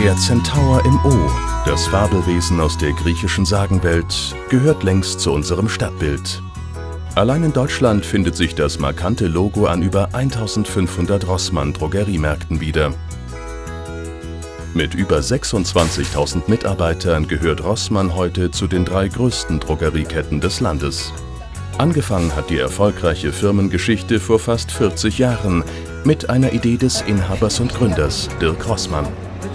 Der Zentaur im O, das Fabelwesen aus der griechischen Sagenwelt, gehört längst zu unserem Stadtbild. Allein in Deutschland findet sich das markante Logo an über 1500 Rossmann-Drogeriemärkten wieder. Mit über 26.000 Mitarbeitern gehört Rossmann heute zu den 3 größten Drogerieketten des Landes. Angefangen hat die erfolgreiche Firmengeschichte vor fast 40 Jahren mit einer Idee des Inhabers und Gründers Dirk Rossmann.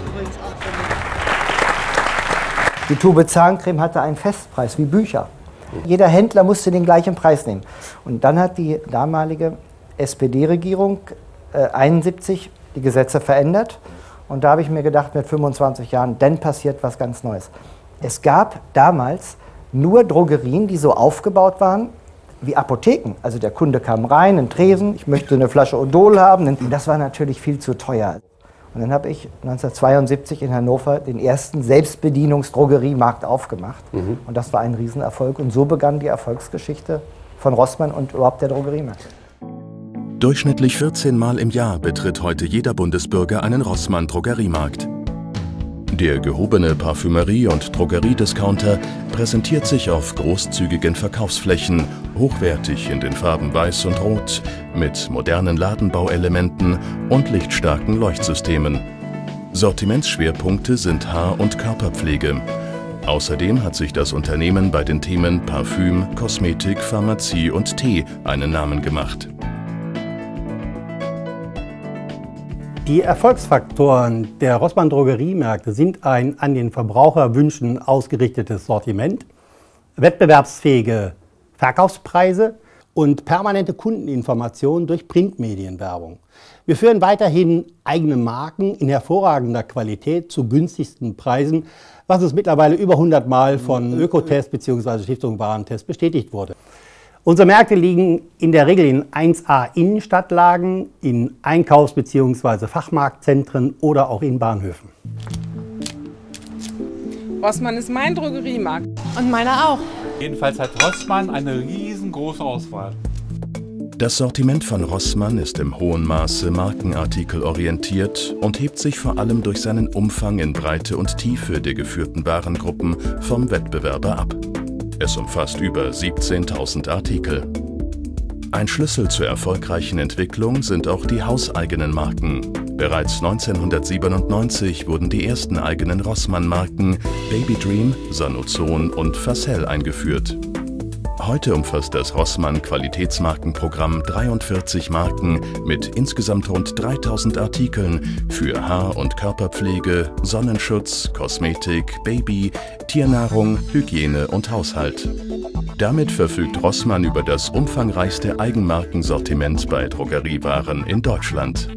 Die Tube Zahncreme hatte einen Festpreis wie Bücher. Jeder Händler musste den gleichen Preis nehmen. Und dann hat die damalige SPD-Regierung 71 die Gesetze verändert. Und da habe ich mir gedacht, mit 25 Jahren, dann passiert was ganz Neues. Es gab damals nur Drogerien, die so aufgebaut waren wie Apotheken. Also der Kunde kam rein, einen Tresen, ich möchte eine Flasche Odol haben. Und das war natürlich viel zu teuer. Und dann habe ich 1972 in Hannover den ersten Selbstbedienungsdrogeriemarkt aufgemacht. Und das war ein Riesenerfolg. Und so begann die Erfolgsgeschichte von Rossmann und überhaupt der Drogeriemarkt. Durchschnittlich 14 Mal im Jahr betritt heute jeder Bundesbürger einen Rossmann-Drogeriemarkt. Der gehobene Parfümerie- und Drogeriediscounter präsentiert sich auf großzügigen Verkaufsflächen, hochwertig in den Farben Weiß und Rot, mit modernen Ladenbauelementen und lichtstarken Leuchtsystemen. Sortimentsschwerpunkte sind Haar- und Körperpflege. Außerdem hat sich das Unternehmen bei den Themen Parfüm, Kosmetik, Pharmazie und Tee einen Namen gemacht. Die Erfolgsfaktoren der Rossmann Drogeriemärkte sind ein an den Verbraucherwünschen ausgerichtetes Sortiment, wettbewerbsfähige Verkaufspreise und permanente Kundeninformation durch Printmedienwerbung. Wir führen weiterhin eigene Marken in hervorragender Qualität zu günstigsten Preisen, was uns mittlerweile über 100 Mal von Ökotest bzw. Stiftung Warentest bestätigt wurde. Unsere Märkte liegen in der Regel in 1A Innenstadtlagen, in Einkaufs- bzw. Fachmarktzentren oder auch in Bahnhöfen. Rossmann ist mein Drogeriemarkt. Und meiner auch. Jedenfalls hat Rossmann eine riesengroße Auswahl. Das Sortiment von Rossmann ist im hohen Maße markenartikelorientiert und hebt sich vor allem durch seinen Umfang in Breite und Tiefe der geführten Warengruppen vom Wettbewerber ab. Es umfasst über 17.000 Artikel. Ein Schlüssel zur erfolgreichen Entwicklung sind auch die hauseigenen Marken. Bereits 1997 wurden die ersten eigenen Rossmann-Marken Baby Dream, Sanozon und Facel eingeführt. Heute umfasst das Rossmann-Qualitätsmarkenprogramm 43 Marken mit insgesamt rund 3.000 Artikeln für Haar- und Körperpflege, Sonnenschutz, Kosmetik, Baby, Tiernahrung, Hygiene und Haushalt. Damit verfügt Rossmann über das umfangreichste Eigenmarkensortiment bei Drogeriewaren in Deutschland.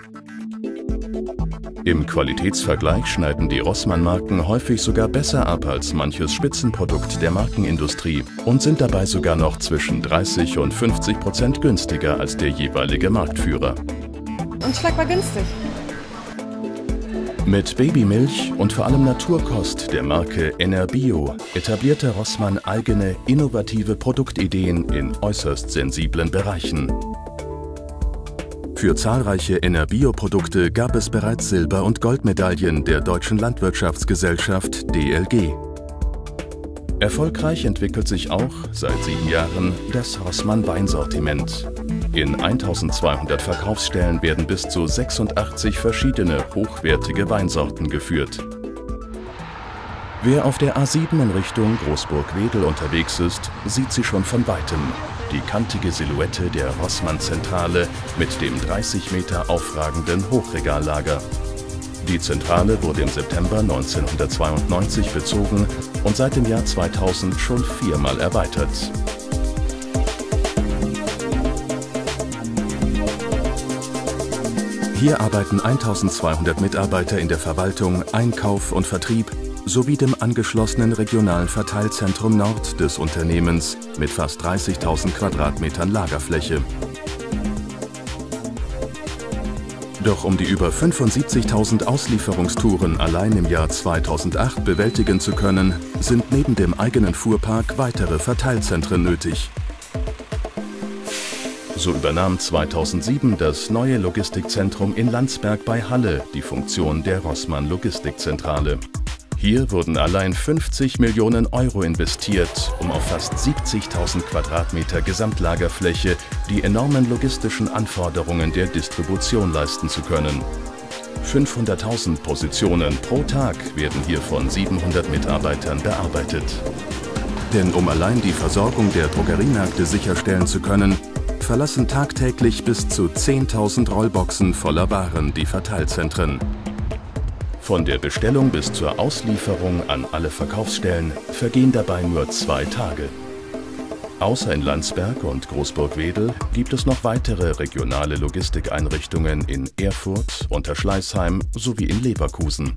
Im Qualitätsvergleich schneiden die Rossmann-Marken häufig sogar besser ab als manches Spitzenprodukt der Markenindustrie und sind dabei sogar noch zwischen 30% und 50% günstiger als der jeweilige Marktführer. Und Schlag war günstig. Mit Babymilch und vor allem Naturkost der Marke Enerbio etablierte Rossmann eigene, innovative Produktideen in äußerst sensiblen Bereichen. Für zahlreiche Enerbio-Produkte gab es bereits Silber- und Goldmedaillen der Deutschen Landwirtschaftsgesellschaft DLG. Erfolgreich entwickelt sich auch seit 7 Jahren das Rossmann Weinsortiment. In 1200 Verkaufsstellen werden bis zu 86 verschiedene hochwertige Weinsorten geführt. Wer auf der A7 in Richtung Großburg-Wedel unterwegs ist, sieht sie schon von weitem. Die kantige Silhouette der Rossmann-Zentrale mit dem 30 Meter aufragenden Hochregallager. Die Zentrale wurde im September 1992 bezogen und seit dem Jahr 2000 schon 4-mal erweitert. Hier arbeiten 1200 Mitarbeiter in der Verwaltung, Einkauf und Vertrieb sowie dem angeschlossenen regionalen Verteilzentrum Nord des Unternehmens mit fast 30.000 Quadratmetern Lagerfläche. Doch um die über 75.000 Auslieferungstouren allein im Jahr 2008 bewältigen zu können, sind neben dem eigenen Fuhrpark weitere Verteilzentren nötig. So übernahm 2007 das neue Logistikzentrum in Landsberg bei Halle die Funktion der Rossmann Logistikzentrale. Hier wurden allein 50 Millionen Euro investiert, um auf fast 70.000 Quadratmeter Gesamtlagerfläche die enormen logistischen Anforderungen der Distribution leisten zu können. 500.000 Positionen pro Tag werden hier von 700 Mitarbeitern bearbeitet. Denn um allein die Versorgung der Drogeriemärkte sicherstellen zu können, verlassen tagtäglich bis zu 10.000 Rollboxen voller Waren die Verteilzentren. Von der Bestellung bis zur Auslieferung an alle Verkaufsstellen vergehen dabei nur 2 Tage. Außer in Landsberg und Großburg-Wedel gibt es noch weitere regionale Logistikeinrichtungen in Erfurt, Unterschleißheim sowie in Leverkusen.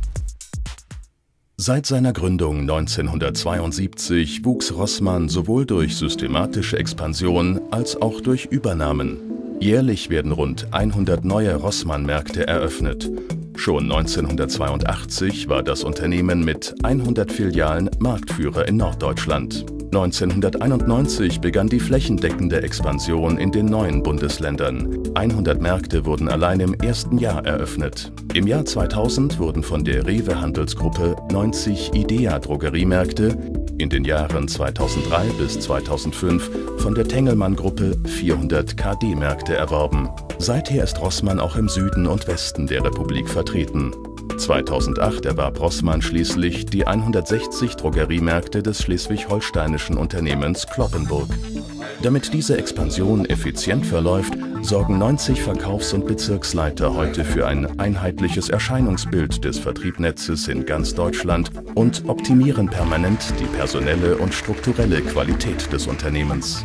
Seit seiner Gründung 1972 wuchs Rossmann sowohl durch systematische Expansion als auch durch Übernahmen. Jährlich werden rund 100 neue Rossmann-Märkte eröffnet. Schon 1982 war das Unternehmen mit 100 Filialen Marktführer in Norddeutschland. 1991 begann die flächendeckende Expansion in den neuen Bundesländern. 100 Märkte wurden allein im ersten Jahr eröffnet. Im Jahr 2000 wurden von der Rewe-Handelsgruppe 90 IDEA-Drogeriemärkte, in den Jahren 2003 bis 2005 von der Tengelmann-Gruppe 400 KD-Märkte erworben. Seither ist Rossmann auch im Süden und Westen der Republik vertreten. 2008 erwarb Rossmann schließlich die 160 Drogeriemärkte des schleswig-holsteinischen Unternehmens Cloppenburg. Damit diese Expansion effizient verläuft, sorgen 90 Verkaufs- und Bezirksleiter heute für ein einheitliches Erscheinungsbild des Vertriebsnetzes in ganz Deutschland und optimieren permanent die personelle und strukturelle Qualität des Unternehmens.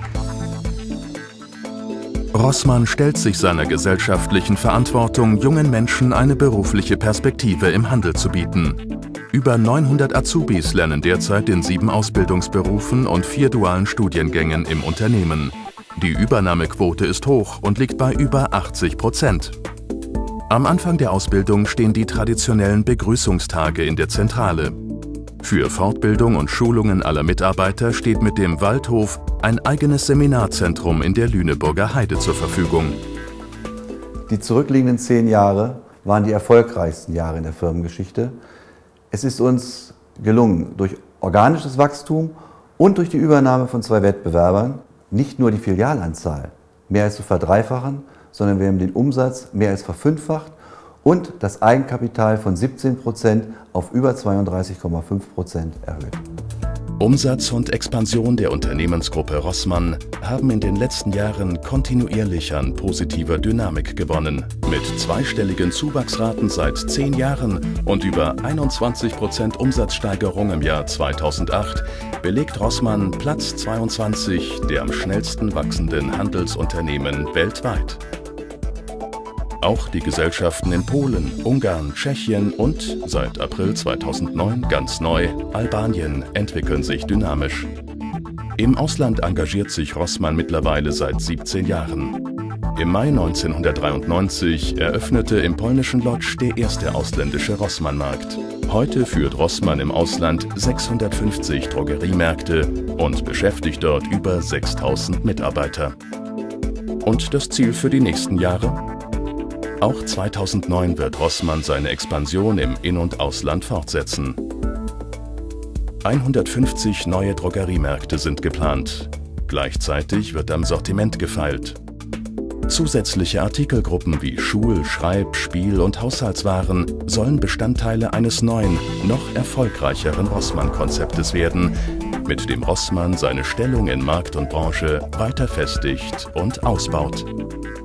Rossmann stellt sich seiner gesellschaftlichen Verantwortung, jungen Menschen eine berufliche Perspektive im Handel zu bieten. Über 900 Azubis lernen derzeit in 7 Ausbildungsberufen und 4 dualen Studiengängen im Unternehmen. Die Übernahmequote ist hoch und liegt bei über 80%. Am Anfang der Ausbildung stehen die traditionellen Begrüßungstage in der Zentrale. Für Fortbildung und Schulungen aller Mitarbeiter steht mit dem Waldhof ein eigenes Seminarzentrum in der Lüneburger Heide zur Verfügung. Die zurückliegenden 10 Jahre waren die erfolgreichsten Jahre in der Firmengeschichte. Es ist uns gelungen, durch organisches Wachstum und durch die Übernahme von 2 Wettbewerbern nicht nur die Filialanzahl mehr als zu verdreifachen, sondern wir haben den Umsatz mehr als verfünffacht und das Eigenkapital von 17% auf über 32,5% erhöht. Umsatz und Expansion der Unternehmensgruppe Rossmann haben in den letzten Jahren kontinuierlich an positiver Dynamik gewonnen. Mit zweistelligen Zuwachsraten seit 10 Jahren und über 21% Umsatzsteigerung im Jahr 2008 belegt Rossmann Platz 22 der am schnellsten wachsenden Handelsunternehmen weltweit. Auch die Gesellschaften in Polen, Ungarn, Tschechien und seit April 2009 ganz neu Albanien entwickeln sich dynamisch. Im Ausland engagiert sich Rossmann mittlerweile seit 17 Jahren. Im Mai 1993 eröffnete im polnischen Lodz der erste ausländische Rossmann-Markt. Heute führt Rossmann im Ausland 650 Drogeriemärkte und beschäftigt dort über 6.000 Mitarbeiter. Und das Ziel für die nächsten Jahre? Auch 2009 wird Rossmann seine Expansion im In- und Ausland fortsetzen. 150 neue Drogeriemärkte sind geplant. Gleichzeitig wird am Sortiment gefeilt. Zusätzliche Artikelgruppen wie Schul-, Schreib-, Spiel- und Haushaltswaren sollen Bestandteile eines neuen, noch erfolgreicheren Rossmann-Konzeptes werden, mit dem Rossmann seine Stellung in Markt und Branche weiter festigt und ausbaut.